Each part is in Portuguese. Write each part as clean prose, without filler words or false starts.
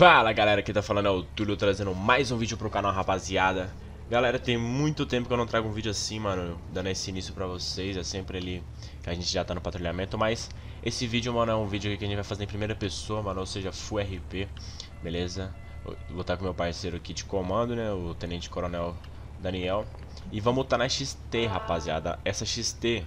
Fala galera, aqui tá falando é o Túlio, trazendo mais um vídeo pro canal, rapaziada. Galera, tem muito tempo que eu não trago um vídeo assim, mano, dando esse início pra vocês. É sempre ali que a gente já tá no patrulhamento. Mas esse vídeo, mano, é um vídeo que a gente vai fazer em primeira pessoa, mano, ou seja, Full RP, beleza? Eu vou estar com meu parceiro aqui de comando, né, o Tenente Coronel Daniel. E vamos estar na XT, rapaziada. Essa XT,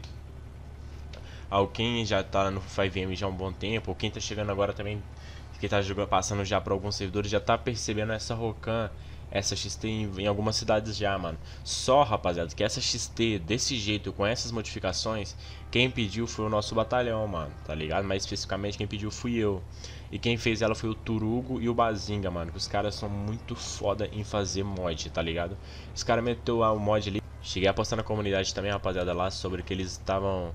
quem já tá no 5M já há um bom tempo, ou quem tá chegando agora também, que tá passando já para alguns servidores, já tá percebendo essa Rocan, essa XT em algumas cidades já, mano. Só, rapaziada, que essa XT desse jeito, com essas modificações, quem pediu foi o nosso batalhão, mano, tá ligado? Mais especificamente quem pediu fui eu. E quem fez ela foi o Turugo e o Bazinga, mano, que os caras são muito foda em fazer mod, tá ligado? Os caras meteu o mod ali. Cheguei a postar na comunidade também, rapaziada, lá sobre que eles estavam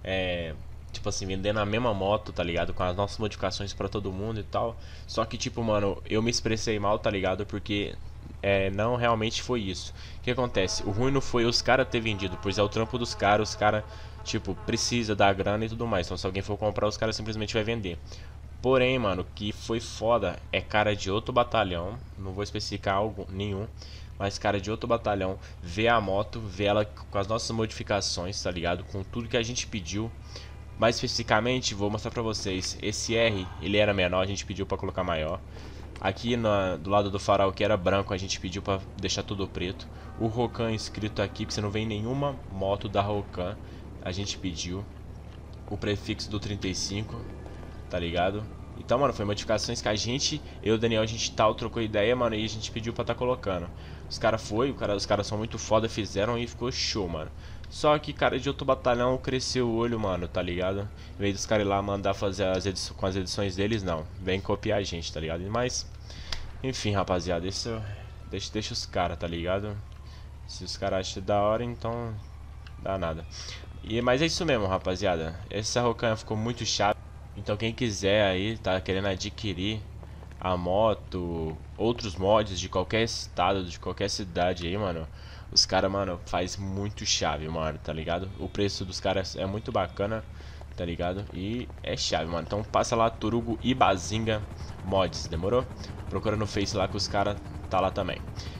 tipo assim, vendendo a mesma moto, tá ligado? Com as nossas modificações pra todo mundo e tal. Só que, tipo, mano, eu me expressei mal, tá ligado? Porque não realmente foi isso. O que acontece? O ruim não foi os caras ter vendido, pois é o trampo dos caras. Os caras, tipo, precisa da grana e tudo mais. Então, se alguém for comprar, os caras simplesmente vai vender. Porém, mano, o que foi foda é cara de outro batalhão. Não vou especificar nenhum. Mas cara de outro batalhão vê a moto, vê ela com as nossas modificações, tá ligado? Com tudo que a gente pediu. Mais especificamente, vou mostrar pra vocês. Esse R, ele era menor, a gente pediu pra colocar maior. Aqui do lado do farol, que era branco, a gente pediu pra deixar tudo preto. O Rocan escrito aqui, que você não vê nenhuma moto da Rocan, a gente pediu. O prefixo do 35, tá ligado? Então, mano, foi modificações que eu e o Daniel, a gente trocou ideia, mano, e a gente pediu pra tá colocando. Os caras são muito foda, fizeram e ficou show, mano. Só que cara de outro batalhão cresceu o olho, mano, tá ligado? Em vez dos caras ir lá mandar fazer com as edições deles, não. Vem copiar a gente, tá ligado? Mas, enfim, rapaziada, deixa os caras, tá ligado? Se os caras acham da hora, então dá nada. Mas é isso mesmo, rapaziada. Essa Rocan ficou muito chata. Então quem quiser aí, tá querendo adquirir a moto, outros mods de qualquer estado, de qualquer cidade aí, mano, os caras, mano, faz muito chave, mano, tá ligado? O preço dos caras é muito bacana, tá ligado? E é chave, mano. Então passa lá, Turugo e Bazinga Mods, demorou? Procura no Face lá que os caras tá lá também.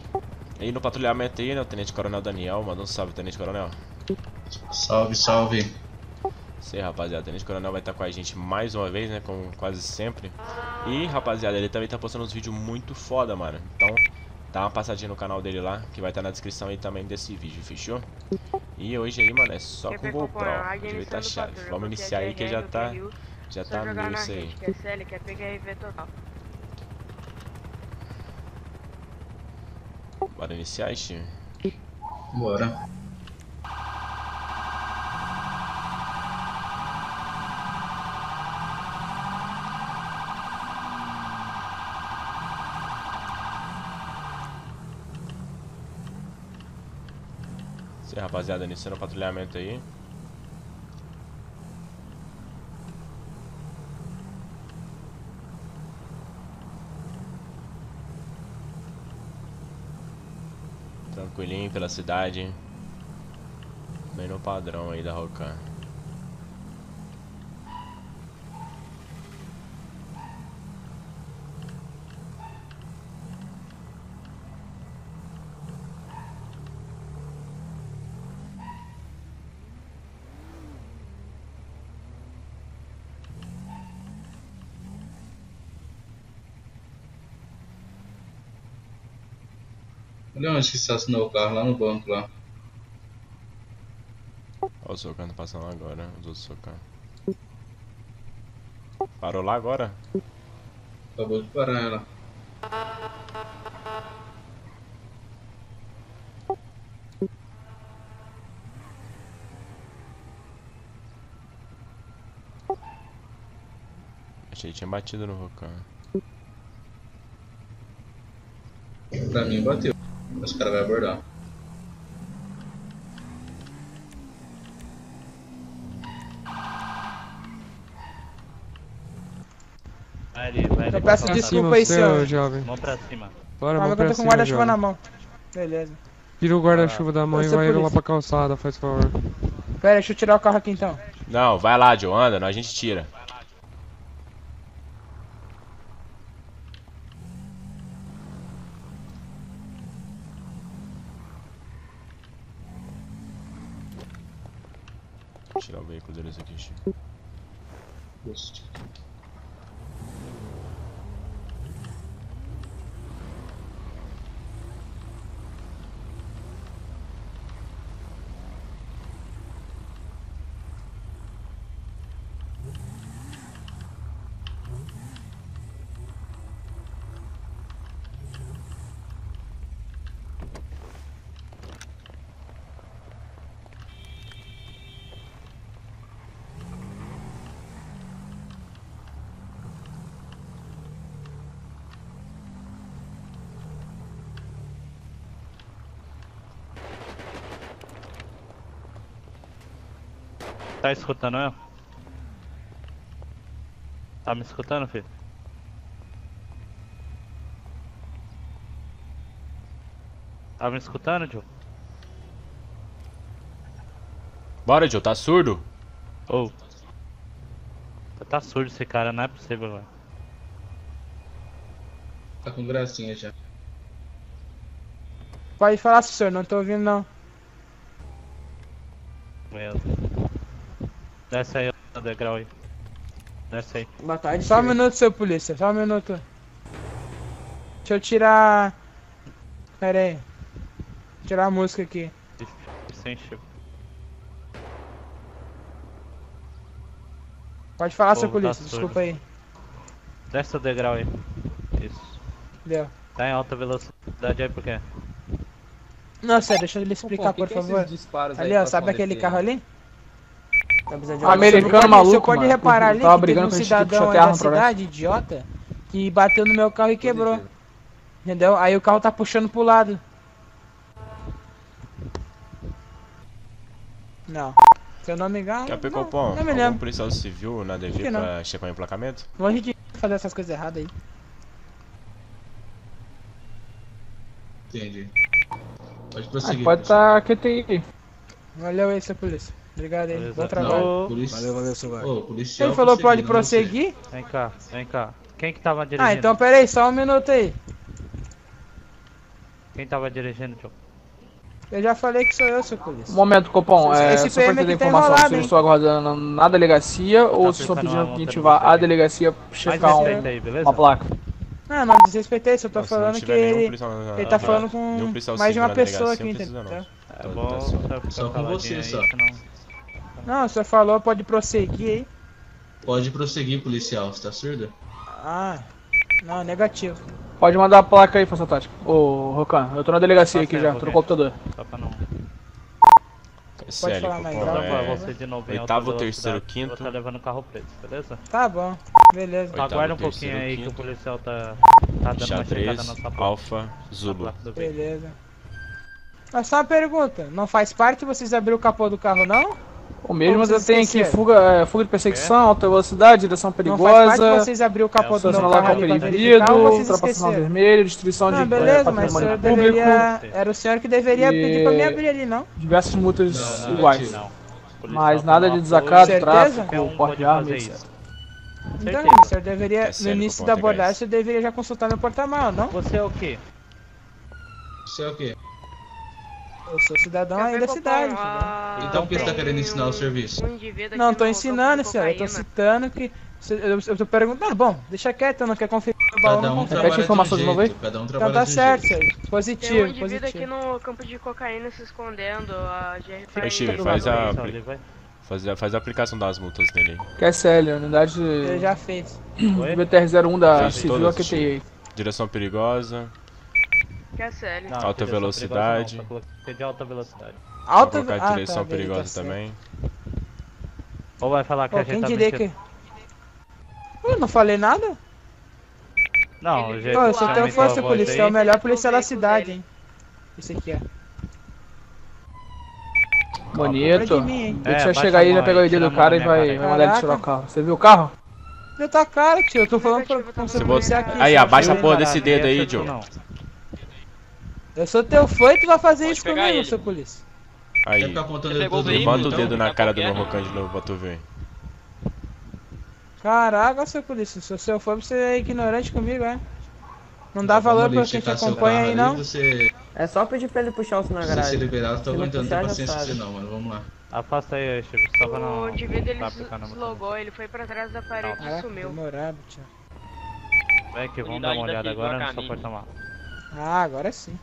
E no patrulhamento aí, né, o Tenente Coronel Daniel, manda um salve, Tenente Coronel. Salve, salve. Isso aí, rapaziada, o Tenente Coronel vai estar com a gente mais uma vez, né, como quase sempre. E, rapaziada, ele também tá postando uns vídeos muito foda, mano. Então, dá uma passadinha no canal dele lá, que vai estar na descrição aí também desse vídeo, fechou? E hoje aí, mano, é só com GoPro, hoje vai tá chave. Vamos iniciar aí que já tá mil isso aí. Bora iniciar, time? Bora. Isso aí, rapaziada, iniciando o patrulhamento aí. Tranquilinho pela cidade. Bem no padrão aí da Rocan. Olha onde que estacionou o carro, lá no banco lá. Olha o Socan tá passando agora, os outros Socan. Parou lá agora? Acabou de parar ela. Achei que tinha batido no Rocan. Pra mim bateu. Os caras vão abordar. Eu peço desculpa aí, senhor. Jovem. Mão pra cima. Bora, Calma mão que eu pra tô com o cima, guarda-chuva jovem. na mão. Beleza. Tira o guarda-chuva da mão e Essa vai lá polícia. pra calçada, faz favor. Pera, deixa eu tirar o carro aqui então. Não, vai lá, Joe, anda, a gente tira. Vou tirar o veículo deles aqui, Chico. Tá escutando eu? Tá me escutando, filho? Tá me escutando, Joe? Bora, Joe, tá surdo? Ô. Tá surdo esse cara, não é possível, velho. Tá com gracinha já. Pode falar, senhor, não tô ouvindo não. Meu Deus. Desce aí no degrau aí. Desce aí. Boa tarde. Só um minuto, seu polícia, só um minuto. Deixa eu tirar... Pera aí. Tirar a música aqui. Isso encheu. Pode falar, Pô, seu tá polícia, surdo. desculpa aí. Desce o degrau aí. Isso. Deu. Tá em alta velocidade aí por quê? Não, sério, deixa ele explicar, por favor. Ali, ó, sabe aquele carro ali? Americano maluco, você pode mano. reparar ali Tava que teve brigando um com esse tipo de cidadão aí chatear da no progresso. cidade, idiota, que bateu no meu carro e quebrou. Entendeu? Aí o carro tá puxando pro lado. Não. Seu nome engano? Quer pegar o Não, pão? não me Algum lembro. policial civil na Acho DV que não. pra checar o emplacamento? Longe de fazer essas coisas erradas aí. Entendi. Pode prosseguir. Pode estar QTI aí. Valeu aí, seu polícia. Obrigado aí. Beleza. Bom trabalho. Não, polícia. seu vai. Ô, policial. Ele falou pode prosseguir, prosseguir? Vem cá, vem cá. Quem que tava dirigindo? Ah, então pera aí, só um minuto aí. Quem tava dirigindo, Joe? Eu já falei que sou eu, seu polícia. Um momento, Copom. Esse Só pra PM entender a aqui tá informação, enrolado, se eu hein? estou aguardando na delegacia ou se estou aplicando pedindo uma que a gente multa vá no à você. delegacia Mais checar respeito aí, beleza? uma placa. Não, não desrespeitei, só tô Não, se não falando que tiver nenhum ele policial na- tá falando nenhum com policial mais de uma civil na pessoa delegacia, aqui, não precisa, entendeu? É bom Tá você só. ficar Só com caladinho você, aí, só. senão... Não, você falou, pode prosseguir aí. Pode prosseguir, policial. Você tá surdo? Ah, não, negativo. Pode mandar a placa aí, Força Tática. Ô, Rocan, eu tô na delegacia aqui já, tô no computador. Só pra não... Sério, falar mais Copom, alto, Só pra é... você de novo em Oitavo, alta terceiro, velocidade, quinto. Você tá levando o carro preto, beleza? Tá bom, beleza. Oitavo, Aguarda um terceiro, pouquinho aí que o quinto. policial tá dando uma checada Xadrez, na sua placa. Alfa, Na Zulu. placa do veículo. Beleza. Mas só uma pergunta, não faz parte vocês abrir o capô do carro, não? O mesmo, mas eu vocês tenho aqui esqueceram? fuga de perseguição, alta velocidade, direção Não faz parte perigosa, vocês abrir o capô do meu estacionar carro local ali pra proibido, verificar ou vocês ultrapassação esqueceram? vermelha, destruição Não, de beleza, mas o patrimônio senhor público, deveria... Era o senhor que deveria E- pedir pra me abrir ali, não? diversas multas Não, iguais. Não. O Mas policial nada tomou de desacato, Certeza? tráfico, Qualquer um porte pode de arma, fazer etc. isso. Então, Certeza. o senhor deveria, É no sério, início Copom, da pegar abordagem, isso. você deveria já consultar meu porta-malas, não? Você é o quê? Você é o quê? Eu sou cidadão aí da cidade, entendeu? Então por que você tá querendo ensinar o serviço? Não, tô ensinando, senhor. Eu tô citando que... Eu tô perguntando, bom, deixa quieto, eu não quero conferir o baú, Cada não um confere. trabalha de um informação de novo aí? jeito. Cada um Então trabalha tá de um certo, jeito. senhor. Tem um Positivo, indivíduo aqui positivo. no campo de cocaína se escondendo, a GR Ô, Steve, Tá faz a, ali, vai. faz a aplicação das multas dele aí. QSL, unidade Ele já fez. Oi? BTR-01 da Fez Civil todas, AQTI. Direção perigosa, QSL. Não, Alta direção velocidade. perigosa não, só coloquei de alta velocidade. Alta... vou colocar direção tá, beleza, perigosa tá certo. também. Ou vai falar que Pô, a gente quem tá diria mentindo? que... Eu não falei nada? Não, o jeito Pô, eu que sou você teu aumentou a fã, seu voz policial, é o aí, melhor policial da veículo cidade, dele. hein. Esse aqui, ó. Bonito. Pra de mim, hein. Deixa eu baixa chegar a aí, mão vai pegar o aí, ID tira do a mão cara da e minha vai cara aí. mandar ele tirar o Caraca. carro. Você viu o carro? Já tá claro, tio. Eu tô falando pra Negativo, você tá policial bom. aqui. Aí, seu abaixa a filho. porra desse Caralho, dedo aí, acertou Joe. não. Eu sou teu fã e tu vai fazer Pode isso pegar comigo, ele. seu polícia. Quer Aí, ficar apontando Você ele pegou todo o veículo, levanta o mundo, dedo então? na cara do meu Qualquer? Rocan de novo pra tu ver. Caraca, seu polícia. Se eu for, você é ignorante comigo, é? Não dá valor pra quem te esticar seu acompanha carro aí, ali, não? Você, É só pedir pra ele puxar o seu na se você garagem. liberado, tô Se não aguentando, não puxar, tem já paciência com sabe. você não, mano. Vamos lá. Afasta aí, Chico, só pra não. O indivíduo ele tá aplicando muito. deslogou, ele foi pra trás da parede e Caraca, sumiu. demorado, tio. Vem aqui, vamos dar uma olhada agora no seu porta-malas. Ah, agora sim.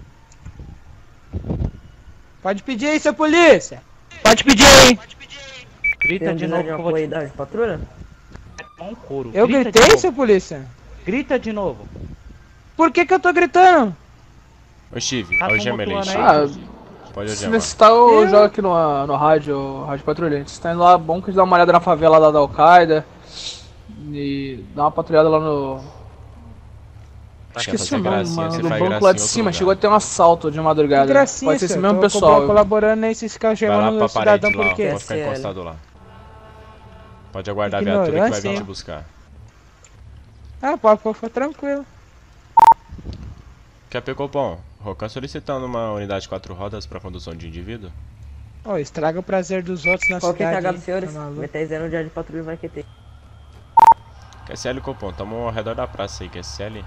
Pode pedir aí, seu polícia. Pode pedir aí. Grita de novo que eu vou te de patrulha? dar um couro. Eu Grita de gritei, novo. seu polícia? Grita de novo. Por que eu tô gritando? Ô, Steve, Tá olha o gemelo aí, tumultuando Steve. Ah, Pode se algemar. necessitar, eu jogo aqui no rádio patrulha. Se tá indo lá, bom que a gente dá uma olhada na favela lá da Al-Qaeda. E dá uma patrulhada lá no. Quer Esqueci fazer o nome, gracinha, mano. você Do faz banco gracinha lá de em outro cima. lugar. Chegou a ter um assalto de madrugada. Que gracinha, Pode ser esse senhor. mesmo Tô pessoal. colaborando nesse caras Vai lá chamando pra o cidadão parede lá, por quê? pode ficar SL. encostado lá. Pode aguardar a viatura que vai Ignorância, vir hein? te buscar. Ah, pode ficar tranquilo. Quer Copom? Rocan solicitando uma unidade 4 rodas pra condução de indivíduo? Ô, estraga o prazer dos outros na Qual que é cidade. a dos aí, senhores? tá maluco? VT0 no dia de patrulha vai que ter. QSL Copom, tamo ao redor da praça aí, QSL.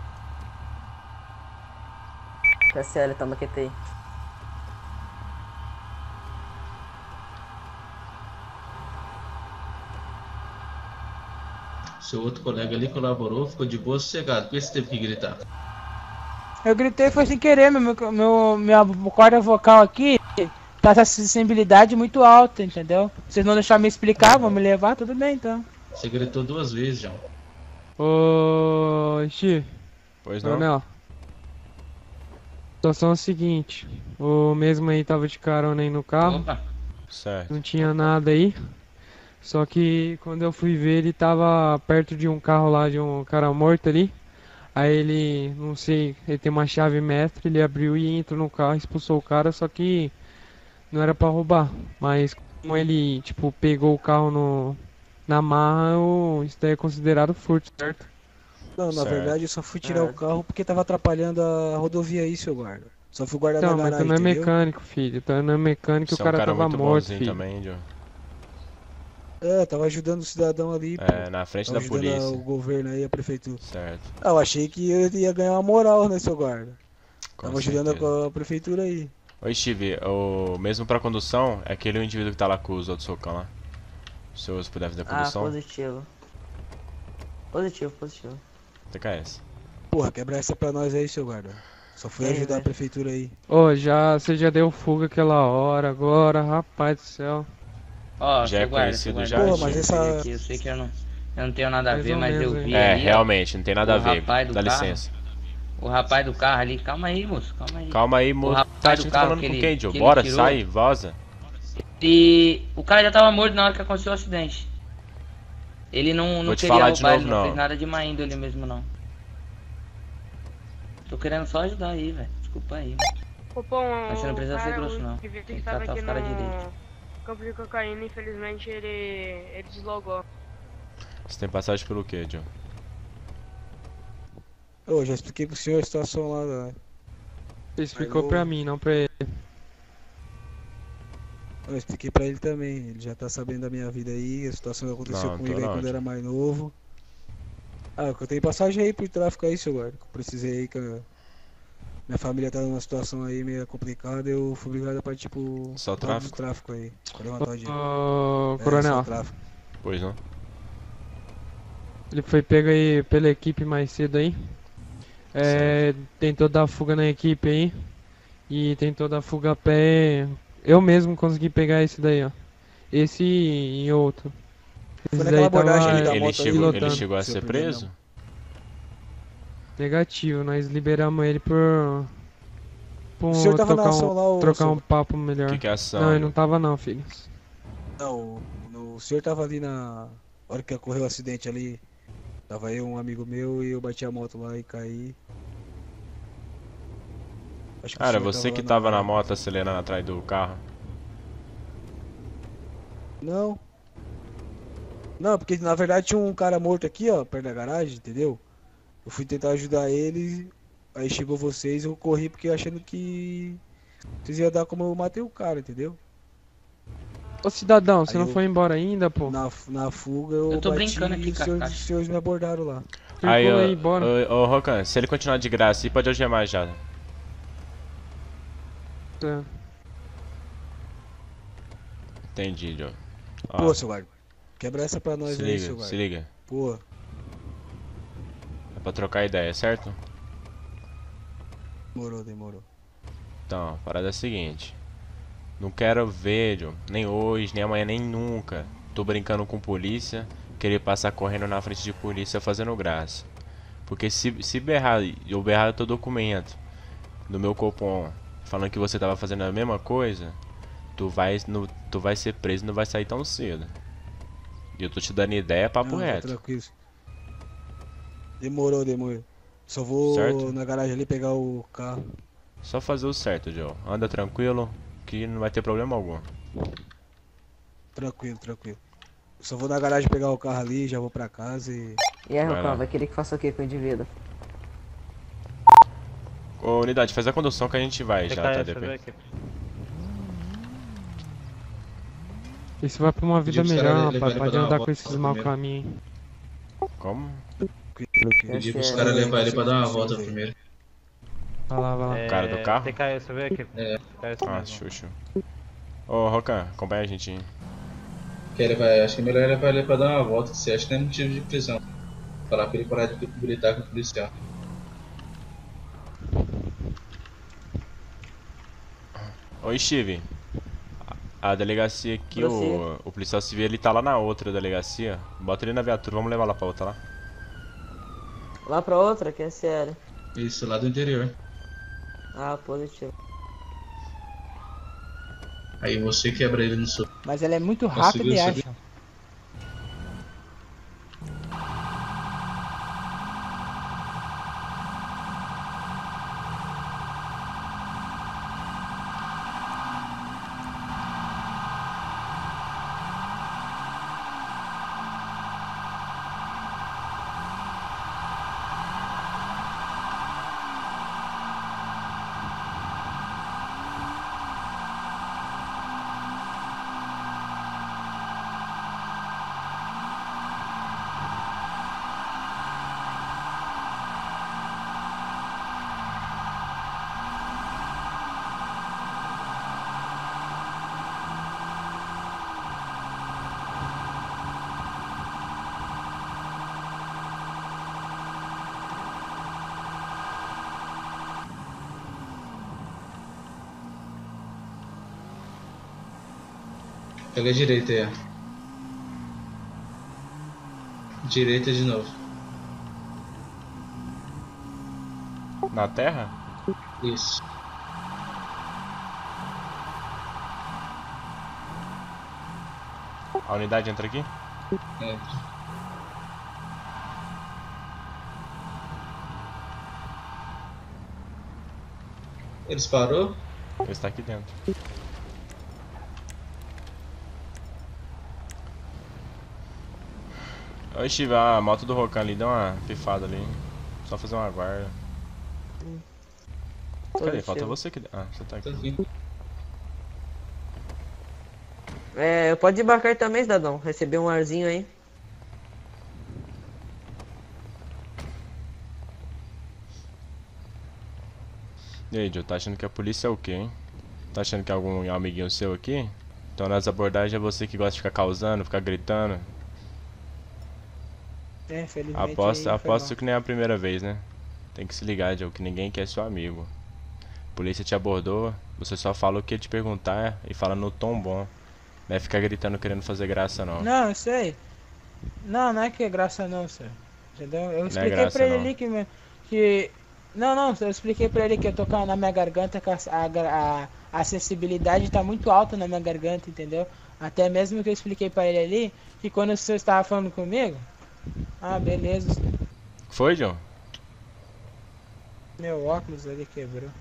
KSL, toma que tem. Seu outro colega ali colaborou, ficou de boa, sossegado. Por que você teve que gritar? Eu gritei foi sem querer, minha corda vocal aqui tá essa sensibilidade muito alta, entendeu? Vocês não deixaram me explicar, vão me levar, tudo bem então. Você gritou 2 vezes, João. Ô, Steve, Pois não? Coronel. A situação é a seguinte, o mesmo aí tava de carona aí no carro, Certo. não tinha nada aí. Só que quando eu fui ver ele tava perto de um carro lá, de um cara morto ali. Aí ele, não sei, ele tem uma chave mestre, ele abriu e entrou no carro, expulsou o cara, só que não era pra roubar. Mas como ele, tipo, pegou o carro na marra, isso daí é considerado furto, certo? Não, na Certo. verdade eu só fui tirar o carro porque tava atrapalhando a rodovia aí, seu guarda. Só fui guardar Então, na mas tu garagem, não é entendeu? mecânico, filho. Tu não é mecânico e Você o é um cara cara tava muito morto, bonzinho filho. também, Joe. É, tava ajudando o cidadão ali, pô. É, na frente Tava da ajudando polícia. o governo aí, a prefeitura. Certo. Ah, eu achei que eu ia ganhar uma moral, né, seu guarda? Com Tava ajudando certeza. a prefeitura aí. Oi, Steve, o mesmo pra condução é aquele indivíduo que tá lá com os outros socão lá. Se você puder fazer a Ah, condução, positivo. Positivo. TKS. Porra, quebra essa pra nós aí, seu guarda. Só fui Tem, ajudar a velho. prefeitura aí. Ô, você já deu fuga aquela hora agora, rapaz do céu. Ó, Já é seu guarda, conhecido seu já, guarda, Pô, mas eu essa- vi aqui, eu sei que eu não tenho nada a Mais ver, ou mas eu menos, vi hein? É, ali, ó, realmente, não tem nada a o ver. rapaz do Dá carro. licença. o rapaz do carro ali. Calma aí, moço, calma aí. Calma aí, O moço. rapaz Tá, do tá carro falando que com ele- quem, Joe? que ele Bora, tirou. sai, vaza. E o cara já tava morto na hora que aconteceu o acidente. Ele não Vou te queria falar de roubar, novo, ele não não. fez nada de má índole mesmo, não. Tô querendo só ajudar aí, velho. Desculpa aí. Copom, Mas você não precisa ser grosso, não. O indivíduo Tem que que tava tratar aqui os caras no direito. campo de cocaína, infelizmente ele deslogou. Você tem passagem pelo quê, Joe? Ô, já expliquei pro senhor a situação lá, né? Você explicou eu- pra mim, não pra ele. Eu expliquei pra ele também. Ele já tá sabendo da minha vida aí, a situação que aconteceu Não, comigo tô aí não, quando eu tio. era mais novo. Ah, que eu tenho passagem aí pro tráfico aí, seu guarda. Que eu precisei aí que minha família tá numa situação aí meio complicada, eu fui obrigado a partir pro Só lado do tráfico? tráfico aí. Pra levantar o dinheiro. Ô, É, coronel, só tráfico. Pois não? ele foi pego aí pela equipe mais cedo aí. Tentou dar fuga na equipe aí. E tentou dar fuga a pé. Eu mesmo consegui pegar esse daí, ó. Esse e outro. Foi Esse naquela daí tava abordagem ali da Ele moto chegou, ele pilotando. chegou a Seu ser primeiro preso? Negativo, nós liberamos ele por O senhor tava na trocar ação lá, ô, trocar seu- um papo melhor. Que é ação? Não, ele não tava não, filho. Não, o senhor tava ali na hora que ocorreu o acidente ali. Tava eu, um amigo meu, e eu bati a moto lá e caí. Acho que o Cara, senhor você que lá tava na moto acelerando atrás do carro. Não. Não, porque na verdade tinha um cara morto aqui, ó, perto da garagem, entendeu? Eu fui tentar ajudar ele, aí chegou vocês, eu corri porque achando que vocês iam dar como eu matei o cara, entendeu? Ô cidadão, você Aí não eu- foi embora ainda, pô? Na fuga eu Eu tô bati brincando aqui, e os Kakashi. senhores me abordaram lá. Circula aí, bora. Ô, Rocan, se ele continuar de graça, ele pode algemar já. Tá. Entendi, Joe. Ó, Pô, seu guarda. Quebra essa pra nós se aí, liga, seu guarda. se liga. Pô, É pra trocar ideia, certo? demorou. Então, a parada é a seguinte. Não quero ver, Joe, nem hoje, nem amanhã, nem nunca. Tô brincando com polícia, querer passar correndo na frente de polícia fazendo graça. Porque se berrar, eu berrar teu documento do meu Copom falando que você tava fazendo a mesma coisa, tu vai ser preso e não vai sair tão cedo. E eu tô te dando ideia, papo Não, tá reto. tranquilo. Demorou. Só vou Certo? na garagem ali pegar o carro. Só fazer o certo, Joe. Anda tranquilo, que não vai ter problema algum. Tranquilo. Só vou na garagem pegar o carro ali, já vou pra casa e... E aí, Vai lá. Rocão, vai querer que faça o que com o indivíduo? Ô, unidade, faz a condução que a gente vai já, tá, TKS, DP? vê aqui. Esse vai pra uma vida Pedi pros melhor, caras rapaz. levarem Pode pra dar uma andar com volta esses mau primeiro. caminhos. Como? Pedi pros caras levarem ele pra dar uma volta primeiro. Vai lá. Cara do carro? TKS, vê aqui. É. TKS Ah, mesmo. xuxo. Ô, Rocan, acompanha a gente aí. Acho que é melhor levar ele pra dar uma volta, se acha que não é motivo de prisão. Falar pra ele parar de gritar com o policial. Oi, Steve. A delegacia aqui, Prossiga. o policial civil, ele tá lá na outra delegacia. Bota ele na viatura, vamos levar lá pra outra lá. Lá pra outra, que é sério. Isso, lá do interior. Ah, positivo. Aí você quebra ele no sul. Mas ela é muito Conseguiu rápida e subir? ágil. Pega a direita aí, ó. Direita de novo. Na terra? Isso. A unidade entra aqui? Entra. Eles parou? Ele está aqui dentro. Oi, Steve, a moto do Rocan ali deu uma pifada ali. Só fazer uma guarda. Cadê? Positivo. Falta você que... Ah, você tá Tá aqui. aqui. Pode embarcar também, cidadão. Receber um arzinho aí. E aí, Joe, tá achando que a polícia é o quê, hein? Tá achando que é algum amiguinho seu aqui? Então nas abordagens é você que gosta de ficar causando, ficar gritando. É, felizmente. Aposto que nem é a primeira vez, né? Tem que se ligar, Joe, que ninguém quer seu amigo. A polícia te abordou, você só fala o que te perguntar e fala no tom bom. Não é ficar gritando querendo fazer graça, não. Não, eu sei. Não é que é graça não, senhor. Entendeu? Eu expliquei graça, pra ele não. ali que... Não, eu expliquei pra ele que eu tô na minha garganta, que a sensibilidade tá muito alta na minha garganta, entendeu? Até mesmo que eu expliquei pra ele ali, que quando o senhor estava falando comigo... Ah, beleza. Foi, Joe? Meu óculos ali quebrou.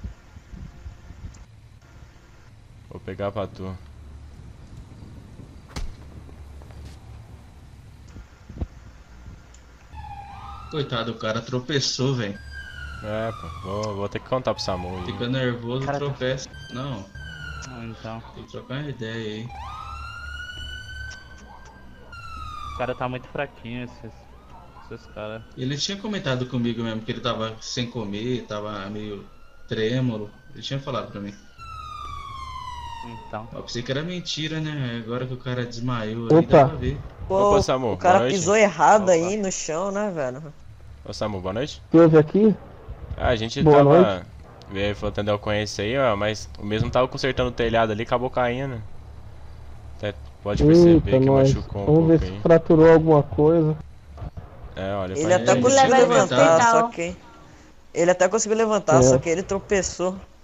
Vou pegar pra tu. Coitado, o cara tropeçou, velho. É, pô, vou ter que contar pro Samu aí. Fica nervoso, Cara, tá- tropeça. Não, Então, tem que trocar uma ideia aí. o cara tá muito fraquinho, esse esses caras. Ele tinha comentado comigo mesmo que ele tava sem comer, tava meio trêmulo. Ele tinha falado pra mim. Então. Eu pensei que era mentira, né? Agora que o cara desmaiou aí, dá pra ver. Pô, Opa, Samu, o cara boa noite. pisou errado Opa. aí no chão, né, velho? Ô Samu, boa noite. Teve aqui? Ah, a gente Boa tava. noite. Veio falou atender a ocorrência aí, ó, mas o mesmo tava consertando o telhado ali, acabou caindo. Até pode perceber Eita, que nós. machucou um Vamos ver pouco se aí. fraturou alguma coisa. É, olha, Ele pra até gente. conseguiu Leva ele pro levantar, hospital. só que. Ele até conseguiu levantar, É. só que ele tropeçou.